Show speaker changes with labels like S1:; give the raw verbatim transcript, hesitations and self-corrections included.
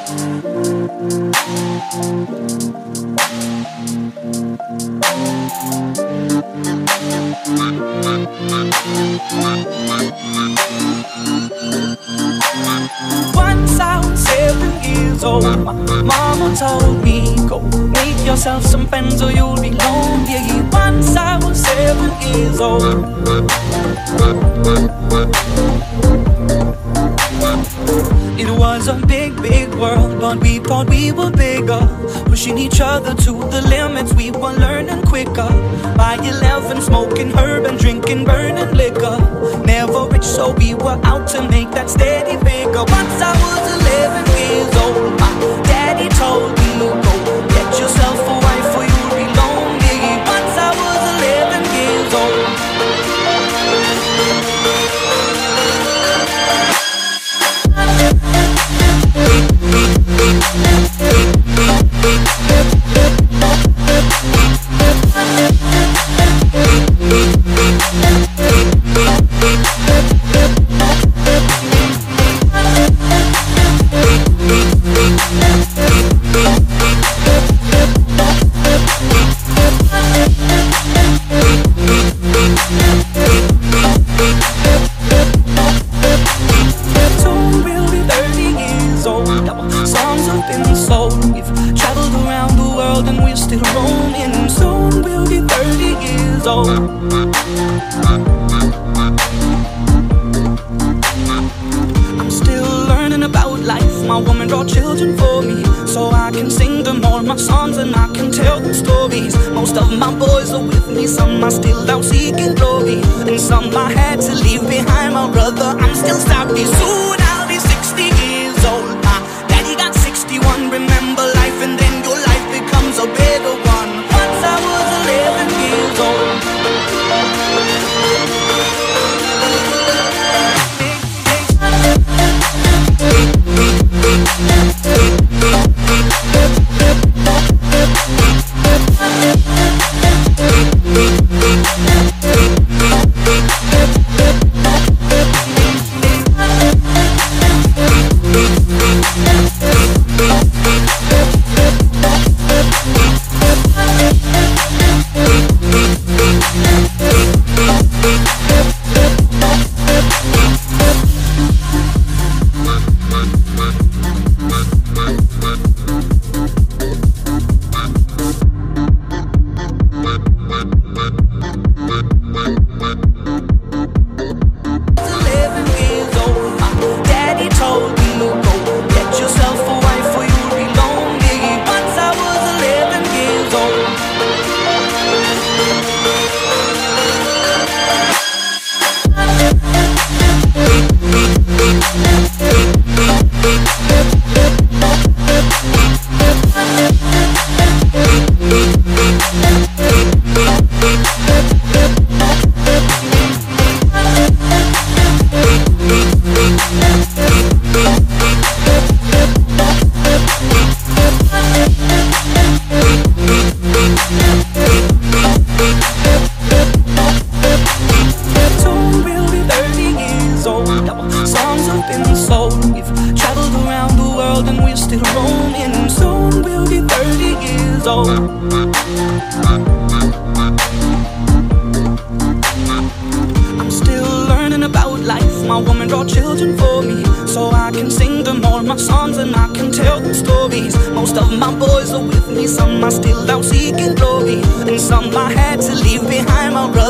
S1: Once I was seven years old, my mama told me, go make yourself some friends or you'll be lonely. Once I was seven years old. It was a big, big world, but we thought we were bigger, pushing each other to the limits. We were learning quicker. By eleven, smoking herb and drinking burning liquor. Never rich, so we were out to make that steady figure. Once I was eleven years old, my daddy told me, go get yourself a wife or you'll be lonely. Once I was eleven years old. I'm still learning about life. My woman brought children for me, so I can sing them all my songs and I can tell them stories. Most of my boys are with me, some are still out seeking glory, and some I had to leave behind. My brother, I'm still sorry. Soon I'll be sixty years old. My daddy got sixty-one. Remember life and then your life becomes a better one. Once I was eleven years old. I'm still learning about life. My woman brought children for me, so I can sing them all my songs and I can tell them stories. Most of my boys are with me, some are still out seeking glory, and some I had to leave behind. My brother